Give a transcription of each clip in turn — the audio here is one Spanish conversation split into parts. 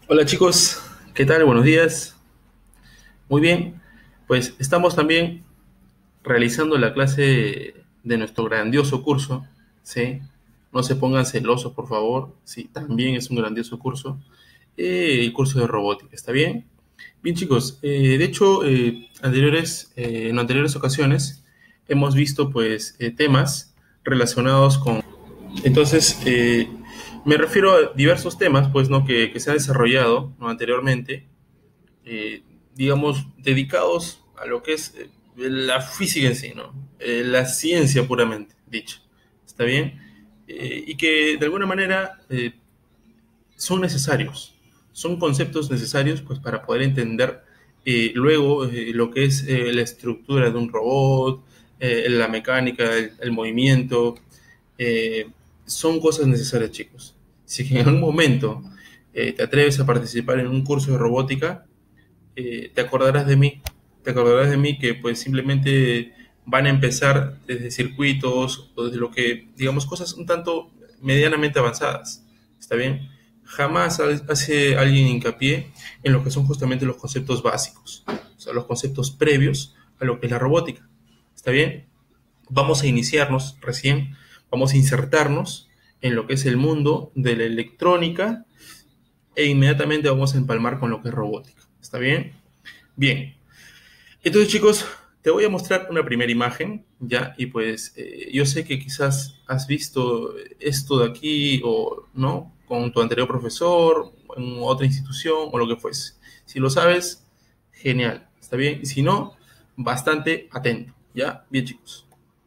Hola chicos, ¿qué tal? Buenos días. Muy bien, pues estamos también realizando la clase de nuestro grandioso curso, ¿sí? No se pongan celosos, por favor, sí, también es un grandioso curso. El curso de robótica, ¿está bien? Bien chicos, de hecho, en anteriores ocasiones hemos visto pues temas relacionados con... Entonces, me refiero a diversos temas, pues, ¿no? Que se han desarrollado, ¿no? Anteriormente, digamos, dedicados a lo que es la física en sí, ¿no? La ciencia puramente dicha, ¿está bien? Y que de alguna manera son necesarios, son conceptos necesarios pues, para poder entender luego lo que es la estructura de un robot, la mecánica, el movimiento, eh, son cosas necesarias, chicos. Si en algún momento te atreves a participar en un curso de robótica, te acordarás de mí, te acordarás de mí que pues simplemente van a empezar desde circuitos o desde lo que, digamos, cosas un tanto medianamente avanzadas, ¿está bien? Jamás hace alguien hincapié en lo que son justamente los conceptos básicos, o sea, los conceptos previos a lo que es la robótica, ¿está bien? Vamos a iniciarnos recién, vamos a insertarnos en lo que es el mundo de la electrónica e inmediatamente vamos a empalmar con lo que es robótica, ¿está bien? Bien, entonces chicos, te voy a mostrar una primera imagen, ¿ya? Y pues yo sé que quizás has visto esto de aquí o no, con tu anterior profesor, en otra institución o lo que fuese. Si lo sabes, genial, ¿está bien? Y si no, bastante atento, ¿ya? Bien chicos.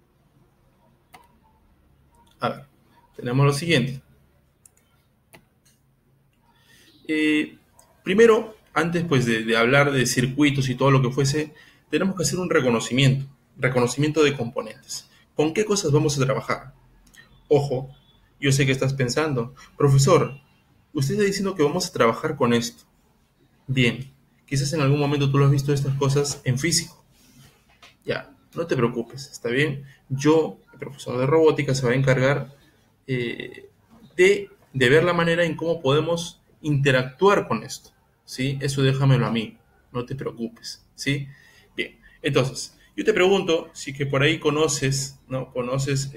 A ver, tenemos lo siguiente. Eh, Primero, antes pues de hablar de circuitos y todo lo que fuese, tenemos que hacer un reconocimiento de componentes. ¿Con qué cosas vamos a trabajar? Ojo, yo sé que estás pensando, profesor, usted está diciendo que vamos a trabajar con esto. Bien, quizás en algún momento tú lo has visto estas cosas en físico. Ya, no te preocupes, ¿está bien? Yo, el profesor de robótica, se va a encargar de ver la manera en cómo podemos interactuar con esto, ¿sí? Eso déjamelo a mí, no te preocupes, ¿sí? Bien, entonces, yo te pregunto si que por ahí conoces, ¿no? Conoces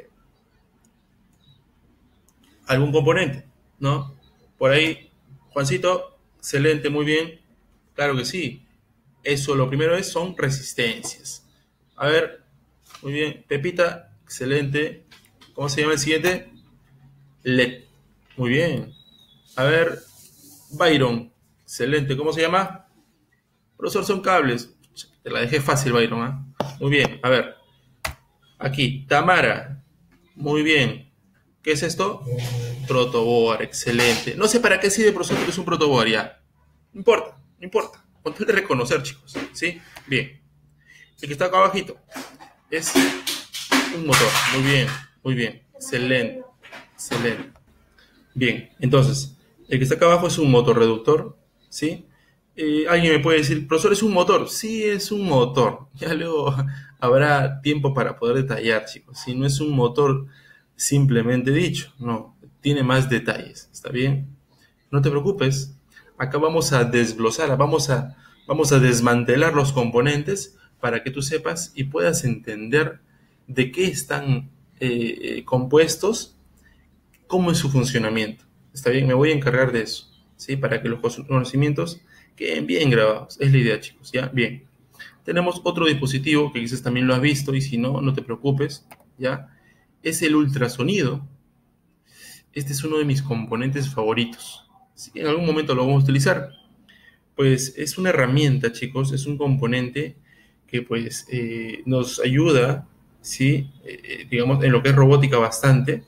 algún componente, ¿no? Por ahí, Juancito, excelente, muy bien, claro que sí. Eso lo primero son resistencias. A ver, muy bien. Pepita, excelente. ¿Cómo se llama el siguiente? LED. Muy bien. A ver, Byron, excelente. ¿Cómo se llama? Profesor, son cables. Te la dejé fácil, Byron. Muy bien. A ver, aquí, Tamara. Muy bien. ¿Qué es esto? Protoboard, excelente. No sé para qué sirve, profesor, pero es un protoboard ya. No importa, no importa. Con tal de reconocer, chicos. ¿Sí? Bien. El que está acá abajito es un motor. Muy bien, muy bien. Excelente, excelente. Bien, entonces, el que está acá abajo es un motor reductor, ¿sí? Alguien me puede decir, profesor, ¿es un motor? Sí, es un motor. Ya luego habrá tiempo para poder detallar, chicos. Si no es un motor simplemente dicho, no, tiene más detalles, ¿está bien? No te preocupes. Acá vamos a desglosar, vamos a desmantelar los componentes para que tú sepas y puedas entender de qué están compuestos, cómo es su funcionamiento. ¿Está bien? Me voy a encargar de eso, ¿sí? Para que los conocimientos queden bien grabados. Es la idea, chicos, ¿ya? Bien. Tenemos otro dispositivo que quizás también lo has visto y si no, no te preocupes, ¿ya? Es el ultrasonido. Este es uno de mis componentes favoritos. Si en algún momento lo vamos a utilizar, pues es una herramienta, chicos, es un componente que pues nos ayuda, ¿sí? Digamos, en lo que es robótica bastante.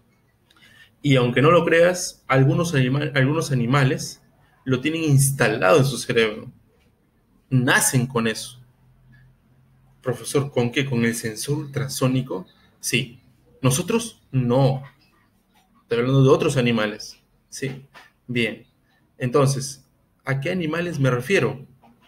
Y aunque no lo creas, algunos animales lo tienen instalado en su cerebro. Nacen con eso. Profesor, ¿con qué? ¿Con el sensor ultrasónico? Sí. Nosotros no. Estoy hablando de otros animales. Sí. Bien. Entonces, ¿a qué animales me refiero?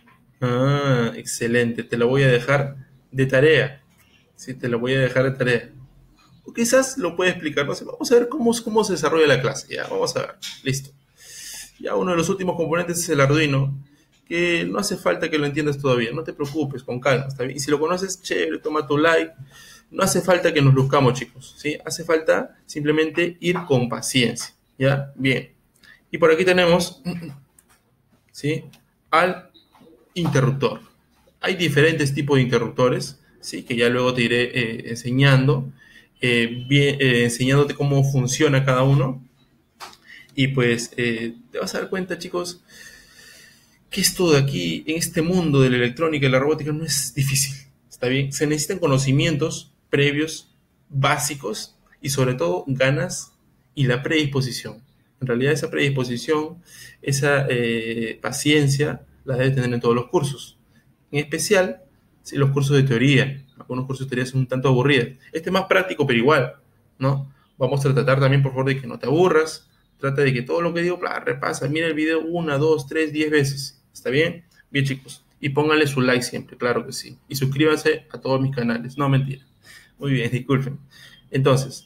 Ah, excelente. Te lo voy a dejar de tarea. Sí, te lo voy a dejar de tarea. O quizás lo puede explicar. No sé, vamos a ver cómo se desarrolla la clase. Ya, vamos a ver. Listo. Ya uno de los últimos componentes es el Arduino, que no hace falta que lo entiendas todavía, no te preocupes, con calma, ¿está bien? Y si lo conoces, chévere, toma tu like. No hace falta que nos luzcamos, chicos, ¿sí? Hace falta simplemente ir con paciencia, ¿ya? Bien. Y por aquí tenemos, ¿sí? Al interruptor. Hay diferentes tipos de interruptores, ¿sí? Que ya luego te iré enseñando, enseñándote cómo funciona cada uno. Y pues te vas a dar cuenta, chicos, que esto de aquí, en este mundo de la electrónica y la robótica, no es difícil. ¿Está bien? Se necesitan conocimientos previos, básicos, y sobre todo ganas y la predisposición. En realidad esa predisposición, esa paciencia, la debe tener en todos los cursos. En especial, si los cursos de teoría. Algunos cursos de teoría son un tanto aburridos. Este es más práctico, pero igual, ¿no? Vamos a tratar también, por favor, de que no te aburras. Trata de que todo lo que digo, repasa, mira el video 1, 2, 3, 10 veces. ¿Está bien? Bien, chicos. Y pónganle su like siempre, claro que sí. Y suscríbanse a todos mis canales. No, mentira. Muy bien, disculpen. Entonces,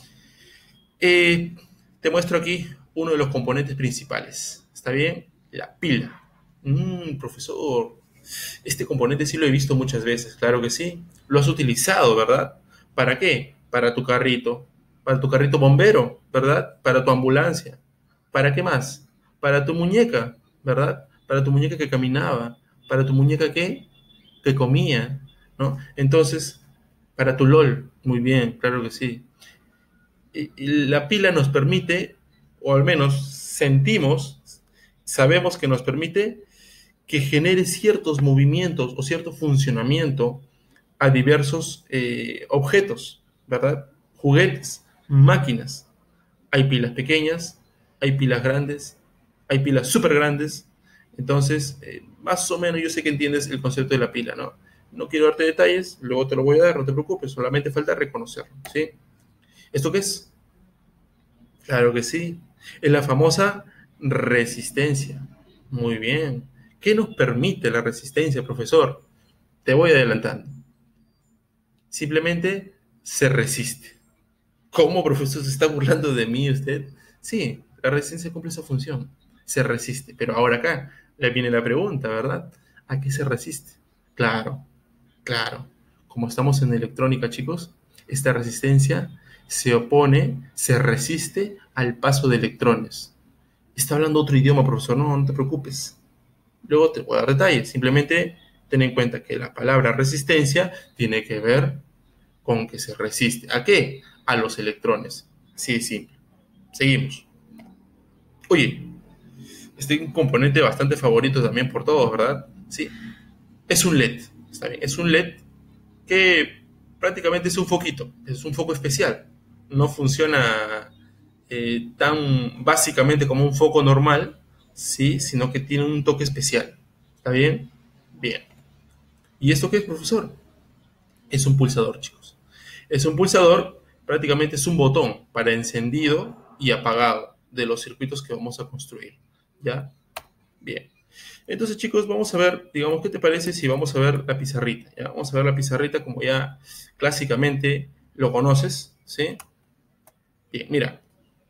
te muestro aquí uno de los componentes principales. ¿Está bien? La pila. Profesor, este componente sí lo he visto muchas veces, claro que sí. Lo has utilizado, ¿verdad? ¿Para qué? Para tu carrito bombero, ¿verdad? Para tu ambulancia. ¿Para qué más? Para tu muñeca, ¿verdad? Para tu muñeca que caminaba, para tu muñeca que comía, ¿no? Entonces, para tu LOL, muy bien, claro que sí. Y la pila nos permite, o al menos sentimos, sabemos que nos permite que genere ciertos movimientos o cierto funcionamiento a diversos objetos, ¿verdad? Juguetes, máquinas. Hay pilas pequeñas, hay pilas grandes, hay pilas súper grandes. Entonces, más o menos yo sé que entiendes el concepto de la pila, ¿no? No quiero darte detalles, luego te lo voy a dar, no te preocupes, solamente falta reconocerlo, ¿sí? ¿Esto qué es? Claro que sí. Es la famosa resistencia. Muy bien. ¿Qué nos permite la resistencia, profesor? Te voy adelantando. Simplemente se resiste. ¿Cómo, profesor, se está burlando de mí usted? Sí, la resistencia cumple esa función. Se resiste. Pero ahora acá le viene la pregunta, ¿verdad? ¿A qué se resiste? Claro, claro. Como estamos en electrónica, chicos, esta resistencia se opone, se resiste al paso de electrones. Está hablando otro idioma, profesor. No, no te preocupes. Luego te voy a dar detalles. Simplemente ten en cuenta que la palabra resistencia tiene que ver con que se resiste. ¿A qué? A los electrones. Así de simple. Seguimos. Oye, este es un componente bastante favorito también por todos, ¿verdad? Sí. Es un LED. Está bien. Es un LED que prácticamente es un foquito. Es un foco especial. No funciona tan básicamente como un foco normal, ¿sí? Sino que tiene un toque especial. ¿Está bien? Bien. ¿Y esto qué es, profesor? Es un pulsador, chicos. Es un pulsador, prácticamente es un botón para encendido y apagado de los circuitos que vamos a construir. ¿Ya? Bien. Entonces, chicos, vamos a ver, digamos, ¿qué te parece si vamos a ver la pizarrita? ¿Ya? Vamos a ver la pizarrita como ya clásicamente lo conoces, ¿sí? Bien, mira,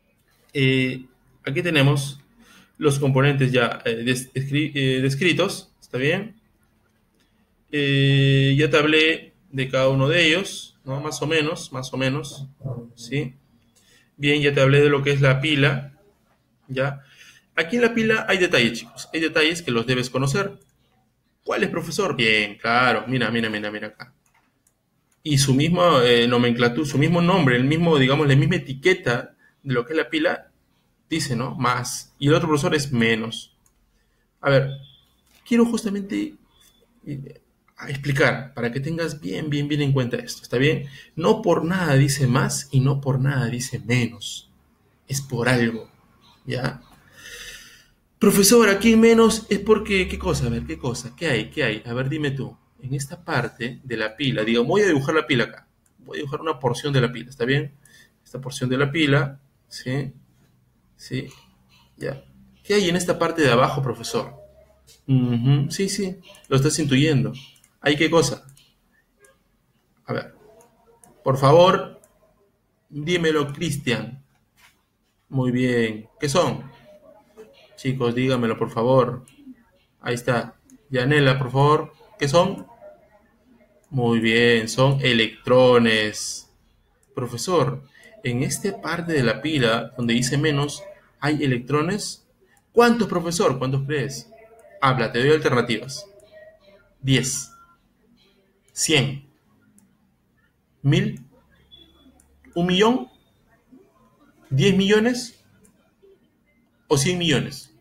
aquí tenemos los componentes ya descritos, ¿está bien? Ya te hablé de cada uno de ellos, ¿no? Más o menos, ¿sí? Bien, ya te hablé de lo que es la pila, ¿ya? Aquí en la pila hay detalles, chicos, hay detalles que los debes conocer. ¿Cuál es, profesor? Bien, claro, mira acá. Y su misma nomenclatura, su mismo nombre, el mismo, digamos, la misma etiqueta de lo que es la pila, dice, ¿no? Más. Y el otro profesor es menos. A ver, quiero justamente a explicar para que tengas bien en cuenta esto, ¿está bien? No por nada dice más y no por nada dice menos. Es por algo, ¿ya? Profesor, aquí menos es porque, ¿qué cosa? A ver, ¿qué cosa? ¿Qué hay? ¿Qué hay? A ver, dime tú. En esta parte de la pila, digo, voy a dibujar la pila acá. Voy a dibujar una porción de la pila, ¿está bien? Esta porción de la pila, ¿sí? ¿Sí? Ya. ¿Qué hay en esta parte de abajo, profesor? Sí, sí, lo estás intuyendo. ¿Hay qué cosa? A ver, por favor, dímelo, Cristian. Muy bien. ¿Qué son? Chicos, dígamelo, por favor. Ahí está. Yanela, por favor. ¿Qué son? Muy bien, son electrones. Profesor, en esta parte de la pila donde dice menos, ¿hay electrones? ¿Cuántos, profesor? ¿Cuántos crees? Habla, te doy alternativas. 10, 100, 1000, 1 millón, 10 millones o 100 millones.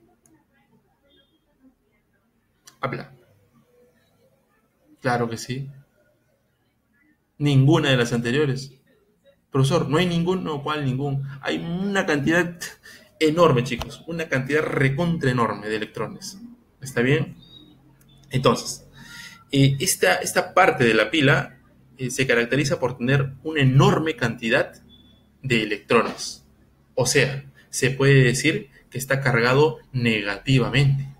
Habla. Claro que sí. Ninguna de las anteriores. Profesor, no hay ningún, no, ¿cuál ningún? Hay una cantidad enorme, chicos. Una cantidad recontra enorme de electrones. ¿Está bien? Entonces, esta parte de la pila se caracteriza por tener una enorme cantidad de electrones. O sea, se puede decir que está cargado negativamente.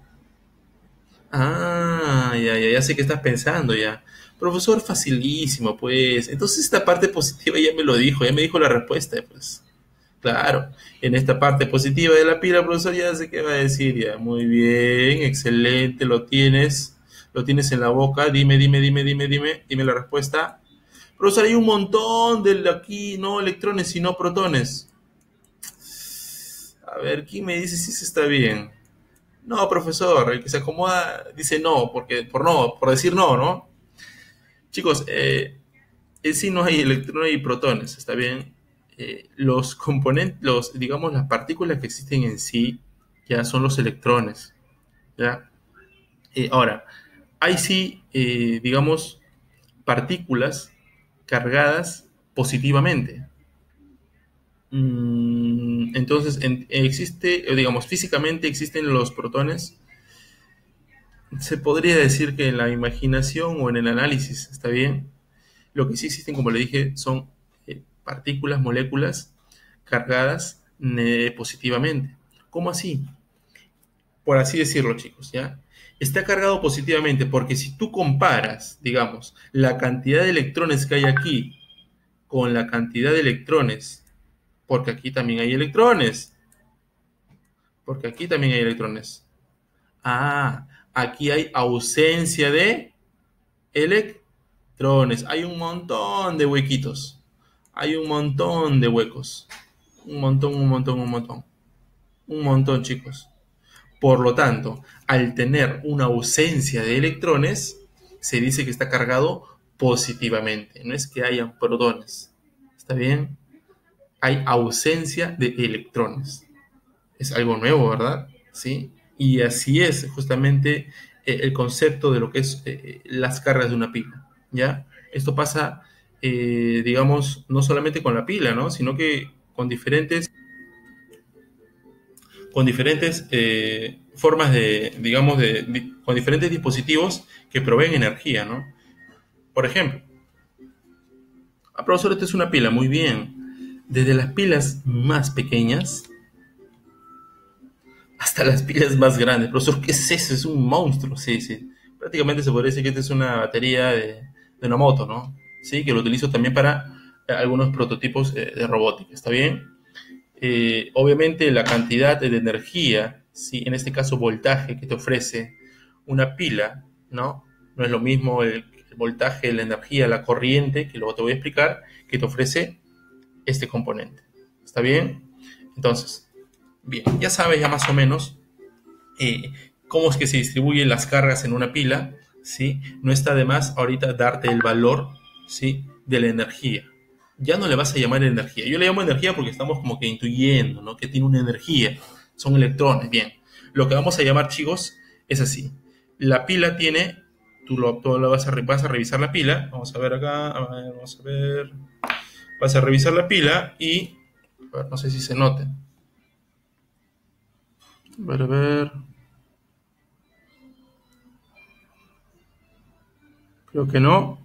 Ah, ya sé que estás pensando ya. Profesor, facilísimo, pues. Entonces esta parte positiva ya me lo dijo, ya me dijo la respuesta, pues. Claro, en esta parte positiva de la pila, profesor, ya sé qué va a decir ya. Muy bien, excelente, lo tienes en la boca. Dime la respuesta. Profesor, hay un montón de aquí, no electrones, sino protones. A ver, ¿quién me dice si eso está bien? No, profesor, el que se acomoda dice no, porque por decir no, ¿no? Chicos, en sí no hay electrones y protones, ¿está bien? Los componentes, digamos, las partículas que existen en sí, ya son los electrones, ¿ya? Ahora, hay sí, digamos, partículas cargadas positivamente. Entonces, existe, digamos, físicamente existen los protones. Se podría decir que en la imaginación o en el análisis, ¿está bien? Lo que sí existen, como le dije, son partículas, moléculas cargadas positivamente. ¿Cómo así? Por así decirlo, chicos, ¿ya? Está cargado positivamente porque si tú comparas, digamos, la cantidad de electrones que hay aquí con la cantidad de electrones, porque aquí también hay electrones, porque aquí también hay electrones. Ah, aquí hay ausencia de electrones. Hay un montón de huequitos. Hay un montón de huecos. Un montón, un montón, un montón. Un montón, chicos. Por lo tanto, al tener una ausencia de electrones, se dice que está cargado positivamente. No es que hayan protones. ¿Está bien? Hay ausencia de electrones. Es algo nuevo, ¿verdad? ¿Sí? Y así es justamente el concepto de lo que es las cargas de una pila, ¿ya? Esto pasa, digamos, no solamente con la pila, ¿no? Sino que con diferentes formas de, digamos, con diferentes dispositivos que proveen energía, ¿no? Por ejemplo, profesor, esta es una pila, muy bien. Desde las pilas más pequeñas hasta las pilas más grandes. Profesor, ¿qué es eso? Es un monstruo. Sí, sí. Prácticamente se podría decir que esta es una batería de una moto, ¿no? Sí, que lo utilizo también para algunos prototipos de robótica. ¿Está bien? Obviamente la cantidad de energía, ¿sí? En este caso voltaje que te ofrece una pila, ¿no? No es lo mismo el voltaje, la energía, la corriente, que luego te voy a explicar, que te ofrece este componente. ¿Está bien? Entonces, bien, ya sabes ya más o menos eh, cómo es que se distribuyen las cargas en una pila, ¿sí? No está de más ahorita darte el valor, ¿sí? De la energía. Ya no le vas a llamar energía. Yo le llamo energía porque estamos como que intuyendo, ¿no? Que tiene una energía. Son electrones, bien. Lo que vamos a llamar, chicos, es así. La pila tiene, tú lo vas a revisar la pila. Vamos a ver acá, a ver, vamos a ver. Vas a revisar la pila y, a ver, no sé si se note. A ver. Creo que no.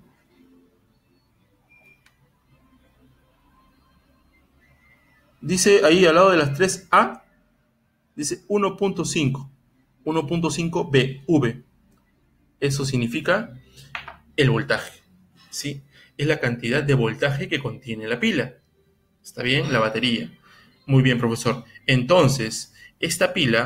Dice ahí al lado de las 3A, dice 1.5, 1.5 V. Eso significa el voltaje, ¿sí? Es la cantidad de voltaje que contiene la pila. ¿Está bien? La batería. Muy bien, profesor. Entonces, esta pila,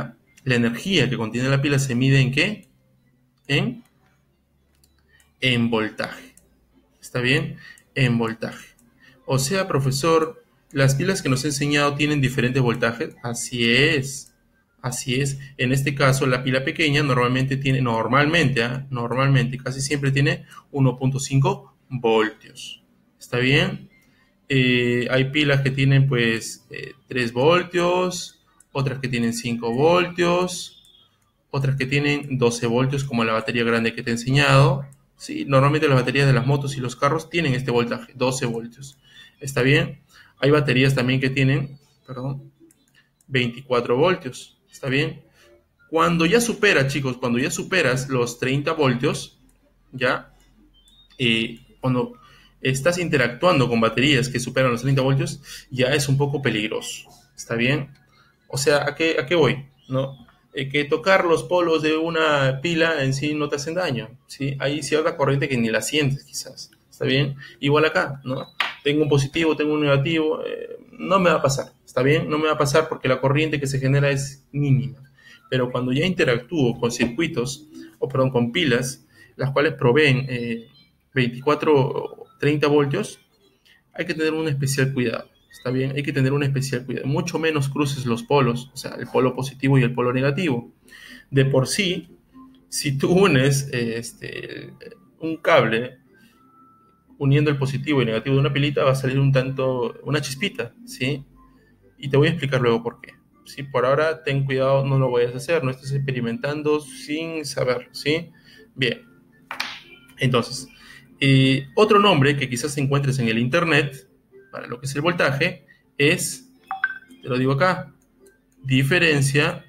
La energía que contiene la pila se mide ¿en qué? En, en voltaje. ¿Está bien? En voltaje. O sea, profesor, las pilas que nos ha enseñado tienen diferentes voltajes. Así es. Así es. En este caso, la pila pequeña normalmente, casi siempre tiene 1.5 voltios. ¿Está bien? Hay pilas que tienen pues 3 voltios, otras que tienen 5 voltios, otras que tienen 12 voltios como la batería grande que te he enseñado. Sí, normalmente las baterías de las motos y los carros tienen este voltaje, 12 voltios. ¿Está bien? Hay baterías también que tienen, perdón, 24 voltios. ¿Está bien? Cuando ya superas, chicos, cuando ya superas los 30 voltios, ya, cuando estás interactuando con baterías que superan los 30 voltios, ya es un poco peligroso. ¿Está bien? O sea, a qué voy? ¿No? Que tocar los polos de una pila en sí no te hacen daño, ¿sí? Hay cierta corriente que ni la sientes, quizás. ¿Está bien? Igual acá, ¿no? Tengo un positivo, tengo un negativo, no me va a pasar. ¿Está bien? No me va a pasar porque la corriente que se genera es mínima. Pero cuando ya interactúo con circuitos, o perdón, con pilas, las cuales proveen 24 o 30 voltios, hay que tener un especial cuidado. ¿Está bien? Hay que tener un especial cuidado. Mucho menos cruces los polos, o sea, el polo positivo y el polo negativo. De por sí, si tú unes un cable uniendo el positivo y el negativo de una pilita, va a salir un tanto, una chispita, ¿sí? Y te voy a explicar luego por qué. ¿Sí? Por ahora, ten cuidado, no lo vayas a hacer, no estés experimentando sin saberlo, ¿sí? Bien, entonces, otro nombre que quizás encuentres en el internet para lo que es el voltaje es, te lo digo acá, diferencia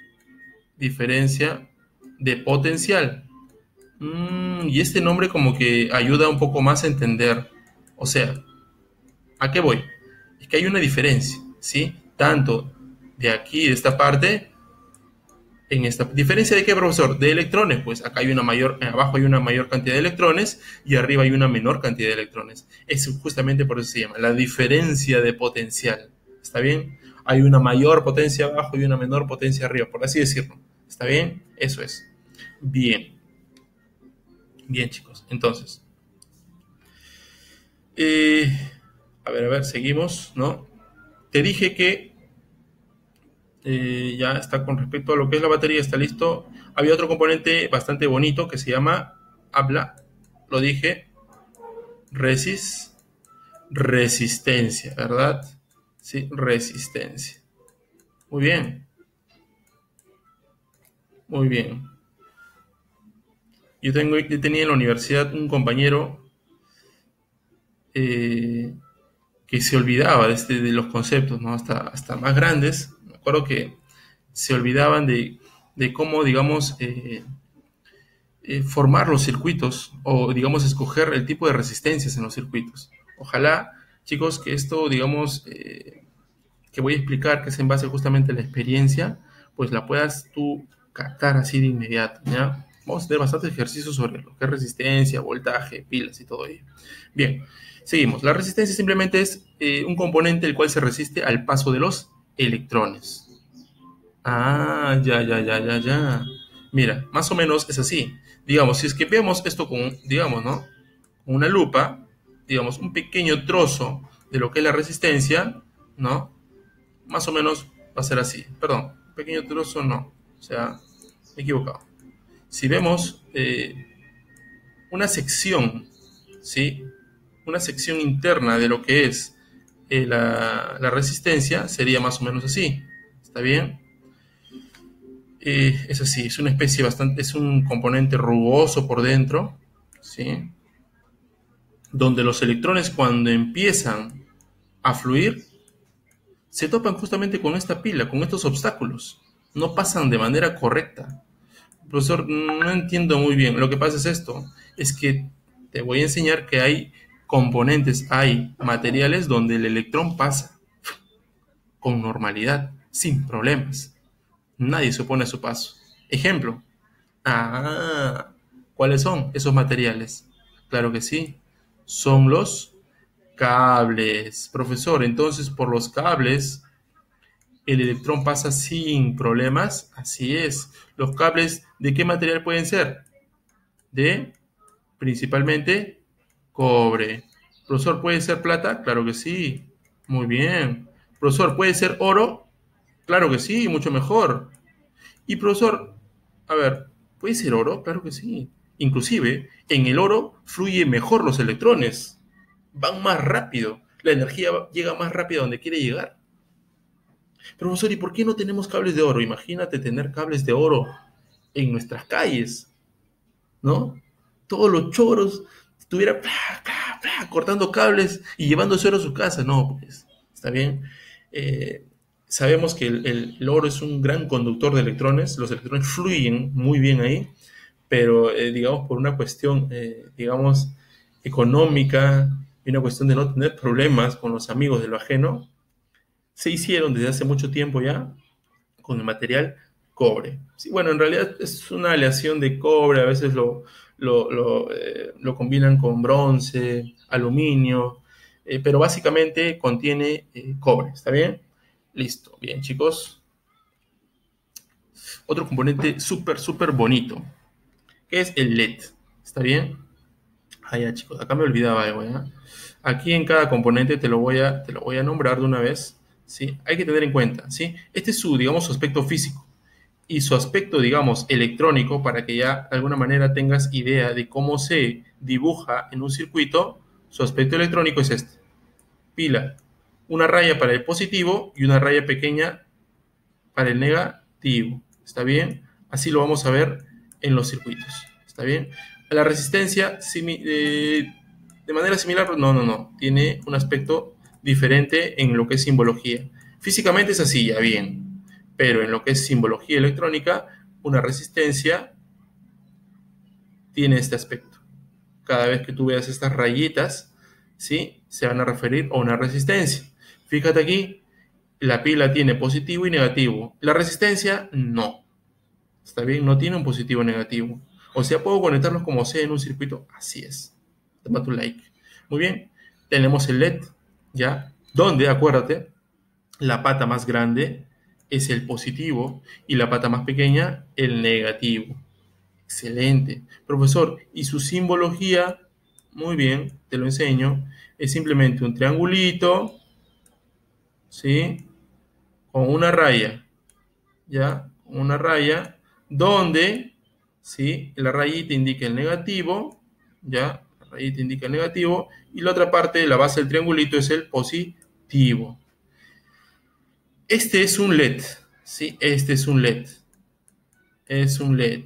de potencial. Y este nombre como que ayuda un poco más a entender. O sea, ¿a qué voy? Es que hay una diferencia, ¿sí? Tanto de aquí, de esta parte, en esta diferencia de qué, profesor, de electrones, pues acá hay una mayor, abajo hay una mayor cantidad de electrones y arriba hay una menor cantidad de electrones. Es justamente por eso se llama la diferencia de potencial. ¿Está bien? Hay una mayor potencia abajo y una menor potencia arriba, por así decirlo. ¿Está bien? Eso es. Bien. Bien, chicos. Entonces, eh, a ver, seguimos, ¿no? Te dije que ya está con respecto a lo que es la batería, está listo. Había otro componente bastante bonito que se llama, lo dije, resistencia, ¿verdad? Sí, resistencia. Muy bien, muy bien. Yo tenía en la universidad un compañero eh, que se olvidaba de los conceptos, ¿no? Hasta más grandes. Me acuerdo que se olvidaban de cómo, digamos, formar los circuitos o, digamos, escoger el tipo de resistencias en los circuitos. Ojalá, chicos, que esto, digamos, que voy a explicar, que es en base justamente a la experiencia, pues la puedas tú captar así de inmediato, ¿ya? Vamos a tener bastantes ejercicios sobre lo que es resistencia, voltaje, pilas y todo ello. Bien, seguimos. La resistencia simplemente es un componente el cual se resiste al paso de los electrones. Ah, ya. Mira, más o menos es así. Digamos, si es que vemos esto con, digamos, ¿no? Con una lupa, digamos, un pequeño trozo de lo que es la resistencia, ¿no? Más o menos va a ser así. Perdón, un pequeño trozo no. O sea, me he equivocado. Si vemos una sección, ¿sí? Una sección interna de lo que es la resistencia, sería más o menos así. ¿Está bien? Es así, es una especie bastante, es un componente rugoso por dentro, ¿sí? Donde los electrones cuando empiezan a fluir, se topan justamente con esta pila, con estos obstáculos. No pasan de manera correcta. Profesor, no entiendo muy bien. Lo que pasa es esto, es que te voy a enseñar que hay componentes, hay materiales donde el electrón pasa con normalidad, sin problemas. Nadie se opone a su paso. Ejemplo. ¿Cuáles son esos materiales? Claro que sí. Son los cables. Profesor, entonces por los cables el electrón pasa sin problemas. Así es. Los cables, ¿de qué material pueden ser? De principalmente cobre. Profesor, ¿puede ser plata? Claro que sí. Muy bien. Profesor, ¿puede ser oro? Claro que sí, mucho mejor. Y profesor, a ver, ¿puede ser oro? Claro que sí. Inclusive, en el oro fluyen mejor los electrones. Van más rápido. La energía llega más rápido a donde quiere llegar. Profesor, ¿y por qué no tenemos cables de oro? Imagínate tener cables de oro en nuestras calles, ¿no? Todos los choros estuvieran cortando cables y llevándose oro a su casa. No, pues, está bien. Eh, Sabemos que el oro es un gran conductor de electrones. Los electrones fluyen muy bien ahí, pero digamos por una cuestión, digamos, económica y una cuestión de no tener problemas con los amigos de lo ajeno, se hicieron desde hace mucho tiempo ya con el material cobre. Sí, bueno, en realidad es una aleación de cobre, a veces lo combinan con bronce, aluminio, pero básicamente contiene cobre, ¿está bien? Listo, bien chicos. Otro componente súper bonito, que es el LED, ¿está bien? Ah, ya chicos, acá me olvidaba algo, ¿ya? Aquí en cada componente te lo voy a nombrar de una vez, ¿sí? Hay que tener en cuenta, ¿sí? Este es su, digamos, su aspecto físico y su aspecto, digamos, electrónico, para que ya de alguna manera tengas idea de cómo se dibuja en un circuito. Su aspecto electrónico es este: pila, una raya para el positivo y una raya pequeña para el negativo. ¿Está bien? Así lo vamos a ver en los circuitos. ¿Está bien? La resistencia, de manera similar, no. Tiene un aspecto diferente en lo que es simbología. Físicamente es así, ya bien. Pero en lo que es simbología electrónica, una resistencia tiene este aspecto. Cada vez que tú veas estas rayitas, ¿sí? Se van a referir a una resistencia. Fíjate aquí, la pila tiene positivo y negativo. La resistencia, no. ¿Está bien? No tiene un positivo o negativo. O sea, puedo conectarlos como sea en un circuito. Así es. Toma tu like. Muy bien. Tenemos el LED, ¿ya? Donde, acuérdate, la pata más grande es el positivo y la pata más pequeña el negativo. Excelente. Profesor, ¿y su simbología? Muy bien, te lo enseño. Es simplemente un triangulito, ¿sí? Con una raya, ¿ya? Con una raya donde, ¿sí? La rayita indica el negativo, ¿ya? La rayita indica el negativo y la otra parte, la base del triangulito, es el positivo. Este es un LED, ¿sí? Este es un LED. Es un LED.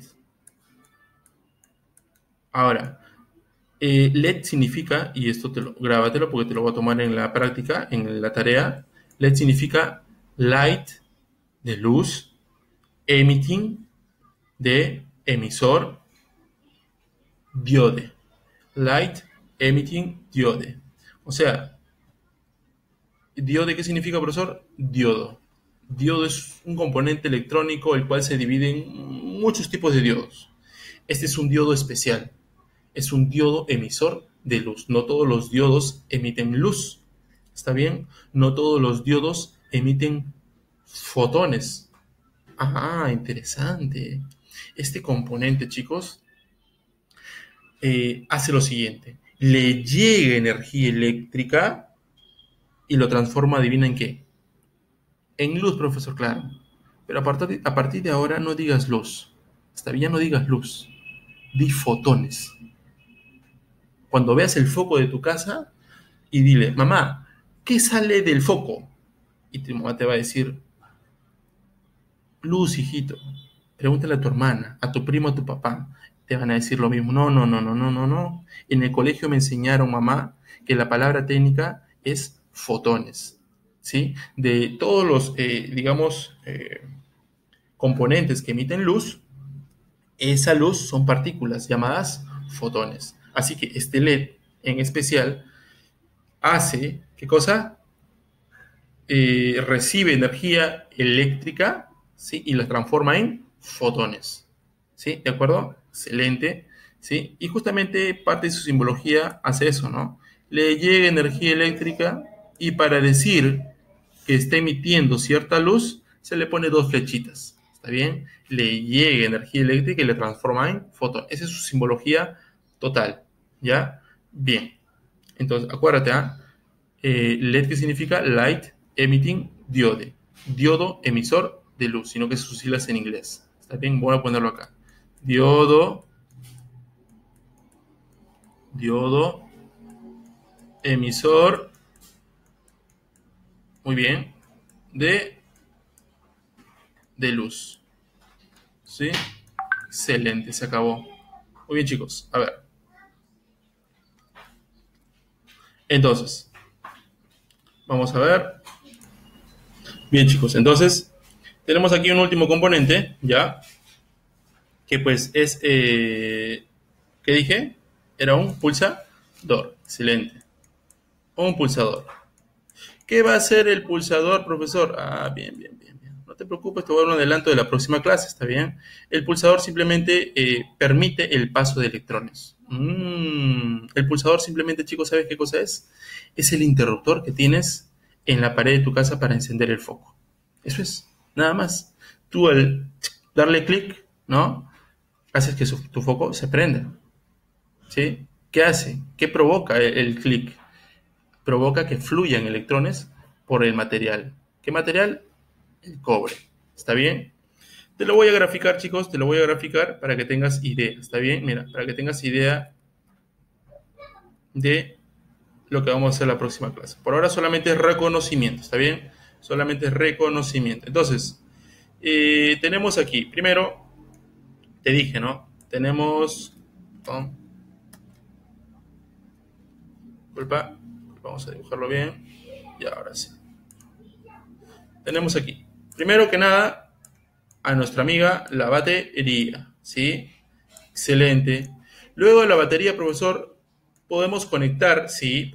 Ahora, LED significa, y esto grábatelo porque te lo voy a tomar en la práctica, en la tarea. LED significa light, de luz, emitting, de emisor, diode. Light emitting diode. O sea, diode, ¿qué significa, profesor? Diodo. Diodo es un componente electrónico el cual se divide en muchos tipos de diodos. Este es un diodo especial. Es un diodo emisor de luz. No todos los diodos emiten luz. ¿Está bien? No todos los diodos emiten fotones. Ah, interesante. Este componente, chicos, hace lo siguiente. Le llega energía eléctrica y lo transforma, adivina en qué. En luz, profesor, claro. Pero a partir de ahora no digas luz. Está bien, ya no digas luz. Di fotones. Cuando veas el foco de tu casa y dile, mamá, ¿qué sale del foco? Y tu mamá te va a decir, luz, hijito. Pregúntale a tu hermana, a tu primo, a tu papá. Te van a decir lo mismo. No. En el colegio me enseñaron, mamá, que la palabra técnica es fotones. ¿Sí? De todos los, digamos, componentes que emiten luz, esa luz son partículas llamadas fotones. Así que este LED en especial hace, ¿qué cosa? Recibe energía eléctrica, ¿sí? Y la transforma en fotones, ¿sí? ¿De acuerdo? Excelente, ¿sí? Y justamente parte de su simbología hace eso, ¿no? Le llega energía eléctrica y para decir que esté emitiendo cierta luz, se le pone 2 flechitas. ¿Está bien? Le llega energía eléctrica y le transforma en fotón. Esa es su simbología total. ¿Ya? Bien. Entonces, acuérdate, LED, que significa Light Emitting Diode. Diodo emisor de luz, sino que sus siglas en inglés. ¿Está bien? Voy a ponerlo acá. Diodo emisor, muy bien, de luz. ¿Sí? Excelente, se acabó. Muy bien, chicos. A ver. Entonces, vamos a ver. Bien, chicos. Entonces, tenemos aquí un último componente, ¿ya? Que pues es, ¿qué dije? Era un pulsador. Excelente. Un pulsador. ¿Qué va a hacer el pulsador, profesor? Bien, bien, bien, bien. No te preocupes, te voy a dar un adelanto de la próxima clase, ¿está bien? El pulsador simplemente permite el paso de electrones. El pulsador simplemente, chicos, ¿sabes qué cosa es? Es el interruptor que tienes en la pared de tu casa para encender el foco. Eso es, nada más. Tú al darle clic, ¿no? Haces que tu foco se prenda, ¿sí? ¿Qué hace? ¿Qué provoca el clic? Provoca que fluyan electrones por el material. ¿Qué material? El cobre. ¿Está bien? Te lo voy a graficar, chicos, te lo voy a graficar para que tengas idea. ¿Está bien? Mira, para que tengas idea de lo que vamos a hacer la próxima clase. Por ahora solamente es reconocimiento, ¿está bien? Solamente es reconocimiento. Entonces, tenemos aquí, primero, te dije, ¿no? Tenemos, disculpa, vamos a dibujarlo bien. Y ahora sí. Tenemos aquí, primero que nada, a nuestra amiga la batería, ¿sí? Excelente. Luego de la batería, profesor, podemos conectar, sí,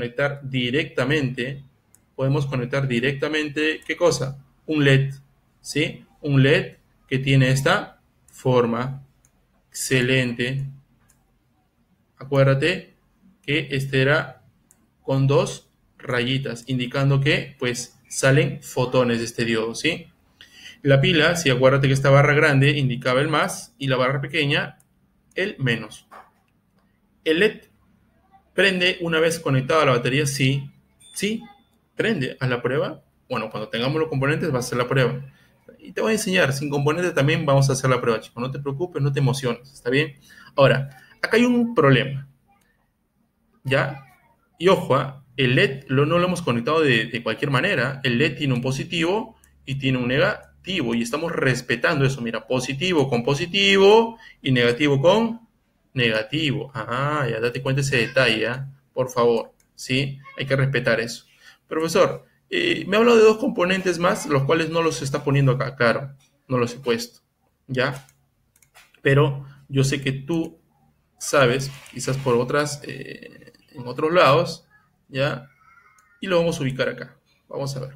podemos conectar directamente, ¿qué cosa? Un LED, ¿sí? Un LED que tiene esta forma. Excelente. Acuérdate que este era con 2 rayitas, indicando que, pues, salen fotones de este diodo, ¿sí? La pila, sí, acuérdate que esta barra grande indicaba el más y la barra pequeña el menos. El LED prende una vez conectado a la batería, sí, sí, prende. ¿A la prueba? Bueno, cuando tengamos los componentes va a ser la prueba. Y te voy a enseñar, sin componentes también vamos a hacer la prueba, chicos. No te preocupes, no te emociones, ¿está bien? Ahora, acá hay un problema, ¿ya? Y ojo, el LED no lo hemos conectado de cualquier manera. El LED tiene un positivo y tiene un negativo. Y estamos respetando eso. Mira, positivo con positivo y negativo con negativo. Ya date cuenta de ese detalle, por favor. ¿Sí? Hay que respetar eso. Profesor, me ha hablado de 2 componentes más, los cuales no los está poniendo acá. Claro, no los he puesto. ¿Ya? Pero yo sé que tú sabes, quizás por otras, en otros lados, ¿ya? Y lo vamos a ubicar acá. Vamos a ver.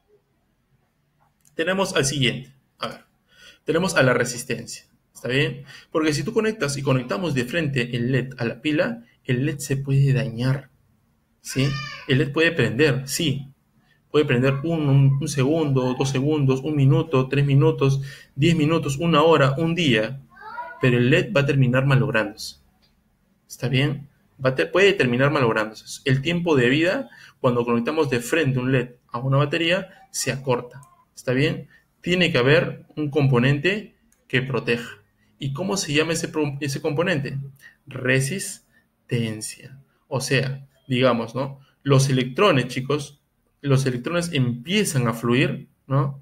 Tenemos al siguiente. A ver. Tenemos a la resistencia. ¿Está bien? Porque si tú conectas y conectamos de frente el LED a la pila, el LED se puede dañar. ¿Sí? El LED puede prender, sí. Puede prender un segundo, 2 segundos, 1 minuto, 3 minutos, 10 minutos, 1 hora, un día. Pero el LED va a terminar malográndose. ¿Está bien? Puede terminar malográndose. El tiempo de vida, cuando conectamos de frente un LED a una batería, se acorta. ¿Está bien? Tiene que haber un componente que proteja. ¿Y cómo se llama ese componente? Resistencia. O sea, digamos, ¿no? Los electrones, chicos, los electrones empiezan a fluir, ¿no?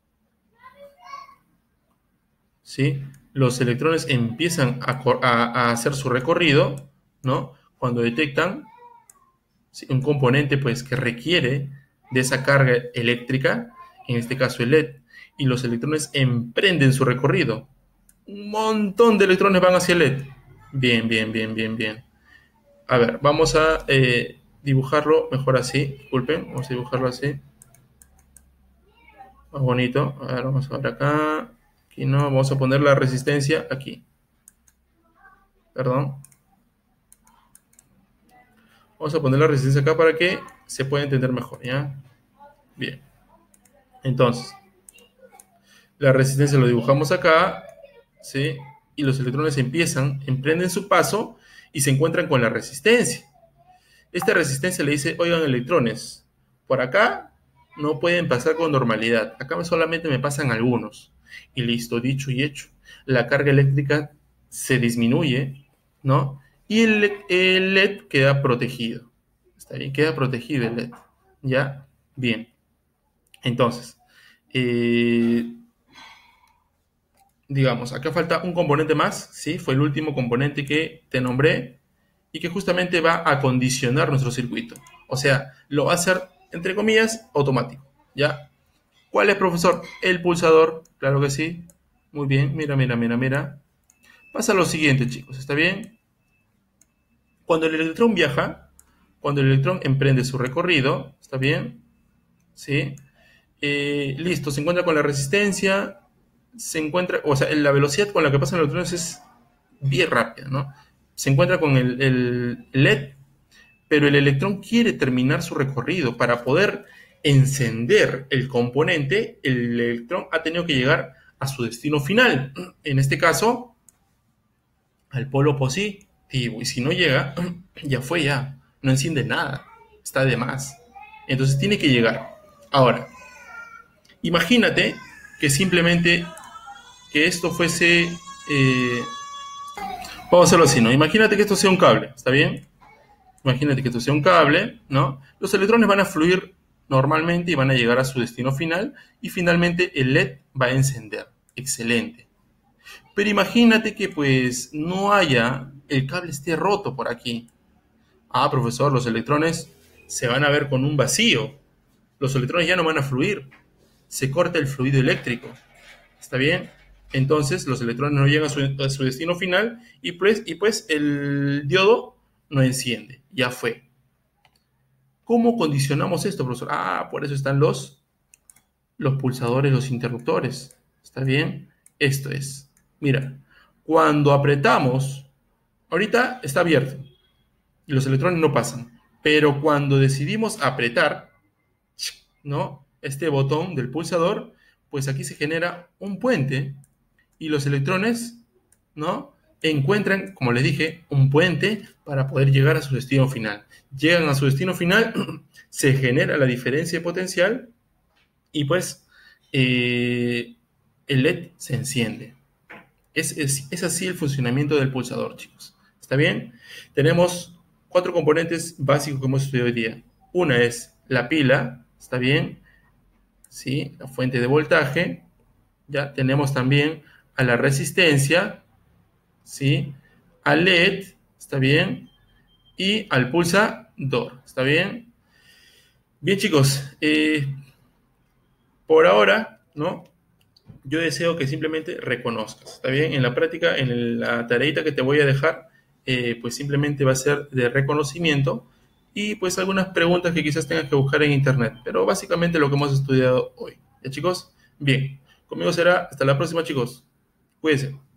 ¿Sí? Los electrones empiezan a hacer su recorrido, ¿no? Cuando detectan, ¿sí?, un componente, pues, que requiere de esa carga eléctrica, en este caso el LED, y los electrones emprenden su recorrido. Un montón de electrones van hacia el LED. Bien, bien, bien, bien, bien. A ver, vamos a dibujarlo mejor así. Disculpen, vamos a dibujarlo así. Más bonito. A ver, vamos a ver acá. Aquí no, vamos a poner la resistencia aquí. Perdón. Vamos a poner la resistencia acá para que se pueda entender mejor, ¿ya? Bien. Entonces, la resistencia lo dibujamos acá, ¿sí? Y los electrones emprenden su paso y se encuentran con la resistencia. Esta resistencia le dice, oigan, electrones, por acá no pueden pasar con normalidad. Acá solamente me pasan algunos. Y listo, dicho y hecho. La carga eléctrica se disminuye, ¿no? Y el LED queda protegido. ¿Está bien? Queda protegido el LED. ¿Ya? Bien. Entonces, eh, digamos, acá falta un componente más, ¿sí? Fue el último componente que te nombré y que justamente va a condicionar nuestro circuito. O sea, lo va a hacer, entre comillas, automático, ¿ya? ¿Cuál es, profesor? El pulsador, claro que sí. Muy bien, mira, mira, mira, mira. Pasa lo siguiente, chicos, ¿está bien? Cuando el electrón viaja, cuando el electrón emprende su recorrido, ¿está bien? ¿Sí? Listo, se encuentra con la resistencia, se encuentra, o sea, la velocidad con la que pasan los electrones es bien rápida, ¿no? Se encuentra con el LED, pero el electrón quiere terminar su recorrido. Para poder encender el componente, el electrón ha tenido que llegar a su destino final. En este caso, al polo positivo. Y si no llega, ya fue ya. No enciende nada. Está de más. Entonces tiene que llegar. Ahora, imagínate que simplemente que esto fuese... vamos a hacerlo así, ¿no? Imagínate que esto sea un cable, ¿está bien? Imagínate que esto sea un cable, ¿no? Los electrones van a fluir normalmente y van a llegar a su destino final y finalmente el LED va a encender. Excelente. Pero imagínate que pues no haya, el cable esté roto por aquí. Ah, profesor, los electrones se van a ver con un vacío. Los electrones ya no van a fluir. Se corta el fluido eléctrico. ¿Está bien? Entonces los electrones no llegan a su destino final y pues el diodo no enciende. Ya fue. ¿Cómo condicionamos esto, profesor? Ah, por eso están los pulsadores, los interruptores. ¿Está bien? Esto es. Mira, cuando apretamos, ahorita está abierto y los electrones no pasan. Pero cuando decidimos apretar, ¿no? Este botón del pulsador, pues aquí se genera un puente y los electrones, ¿no? Encuentran, como les dije, un puente para poder llegar a su destino final. Llegan a su destino final, se genera la diferencia de potencial y pues el LED se enciende. Es así el funcionamiento del pulsador, chicos. ¿Está bien? Tenemos 4 componentes básicos que hemos estudiado hoy día. Una es la pila, ¿está bien? ¿Sí? La fuente de voltaje. Ya tenemos también a la resistencia, ¿sí? Al LED, ¿está bien? Y al pulsador, ¿está bien? Bien, chicos, por ahora, ¿no? Yo deseo que simplemente reconozcas, ¿está bien? En la práctica, en la tareita que te voy a dejar, pues simplemente va a ser de reconocimiento y pues algunas preguntas que quizás tengas que buscar en internet, pero básicamente lo que hemos estudiado hoy. ¿Ya, chicos? Bien, conmigo será hasta la próxima, chicos. Cuídense.